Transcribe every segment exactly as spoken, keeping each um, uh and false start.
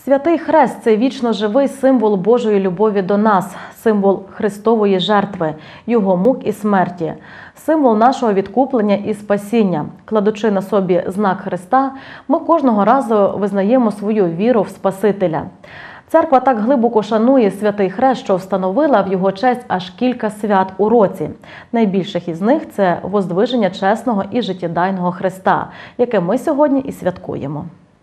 Святий Хрест – це вічно живий символ Божої любові до нас, символ Христової жертви, Його мук і смерті, символ нашого відкуплення і спасіння. Кладучи на собі знак Христа, ми кожного разу визнаємо свою віру в Спасителя. Церква так глибоко шанує Святий Хрест, що встановила в його честь аж кілька свят у році. Найбільших із них – це Воздвиження чесного і життєдайного Христа, яке ми сьогодні і святкуємо.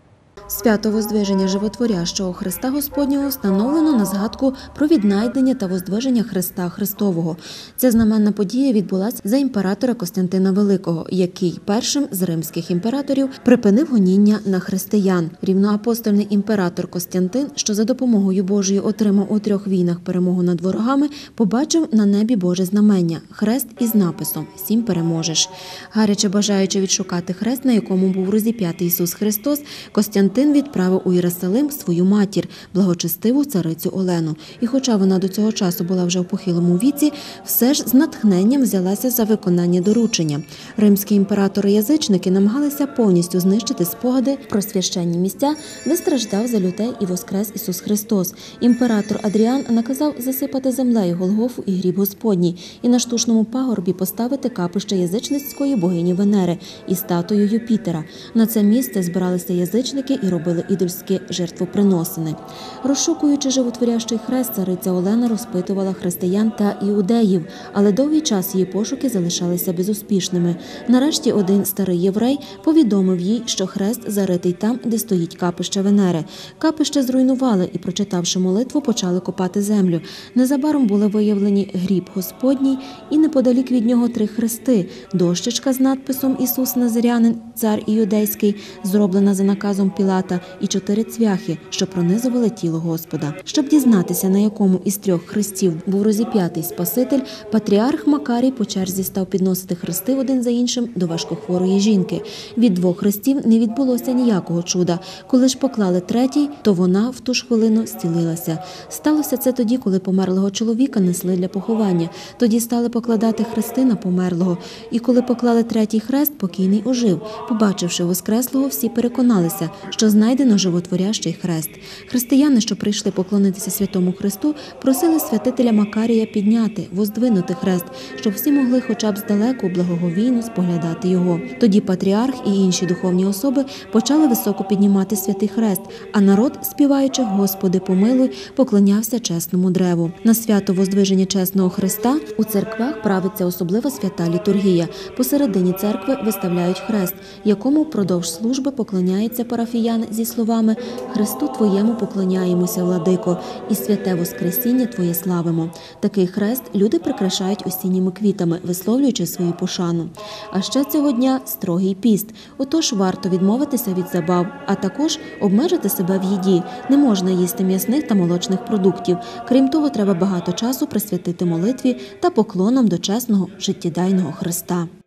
Свято Воздвиження Животворящого Христа Господнього встановлено на згадку про віднайдення та воздвиження Христа Христового. Ця знаменна подія відбулася за імператора Костянтина Великого, який першим з римських імператорів припинив гоніння на християн. Рівноапостольний імператор Костянтин, що за допомогою Божою отримав у трьох війнах перемогу над ворогами, побачив на небі Боже знамення – хрест із написом «Сім переможеш». Гаряче бажаючи відшукати хрест, на якому був розіп'ятий Ісус Христос, Костянтин Костянтин відправив у Єрусалим свою матір, благочестиву царицю Олену. І хоча вона до цього часу була вже в похилому віці, все ж з натхненням взялася за виконання доручення. Римські імператори-язичники намагалися повністю знищити спогади про священні місця, де страждав за людей і воскрес Ісус Христос. Імператор Адріан наказав засипати землею Голгофу і гріб Господній і на штучному пагорбі поставити капище язичницької богині Венери і статую Юпітера. На це місце збиралися язичники і робили ідольські жертвоприносини. Розшукуючи животворящий хрест, цариця Олена розпитувала християн та іудеїв, але довгий час її пошуки залишалися безуспішними. Нарешті один старий єврей повідомив їй, що хрест заритий там, де стоїть капище Венери. Капище зруйнували і, прочитавши молитву, почали копати землю. Незабаром були виявлені гріб Господній і неподалік від нього три хрести, дощечка з надписом «Ісус Назарянин, цар іудейський», зроблена за наказом Пілата, і чотири цвяхи, що пронизували тіло Господа. Щоб дізнатися, на якому із трьох хрестів був розіп'ятий Спаситель, патріарх Макарій по черзі став підносити хрести один за іншим до важкохворої жінки. Від двох хрестів не відбулося ніякого чуда. Коли ж поклали третій, то вона в ту ж хвилину зцілилася. Сталося це тоді, коли померлого чоловіка несли для поховання. Тоді стали покладати хрести на померлого. І коли поклали третій хрест, покійний ожив. Побачивши воскреслого, всі переконалися, що знайдено животворящий хрест. Християни, що прийшли поклонитися Святому Христу, просили святителя Макарія підняти, воздвинути хрест, щоб всі могли хоча б здалеку благоговійно споглядати його. Тоді патріарх і інші духовні особи почали високо піднімати святий хрест, а народ, співаючи «Господи, помилуй», поклонявся чесному древу. На свято Воздвиження чесного Христа у церквах правиться особливо свята літургія. Посередині церкви виставляють хрест, якому впродовж служби поклоняється парафіяни зі словами «Христу Твоєму поклоняємося, Владико, і святе Воскресіння Твоє славимо». Такий хрест люди прикрашають осінніми квітами, висловлюючи свою пошану. А ще цього дня строгий піст, отож варто відмовитися від забав, а також обмежити себе в їді. Не можна їсти м'ясних та молочних продуктів. Крім того, треба багато часу присвятити молитві та поклонам до чесного життєдайного Христа.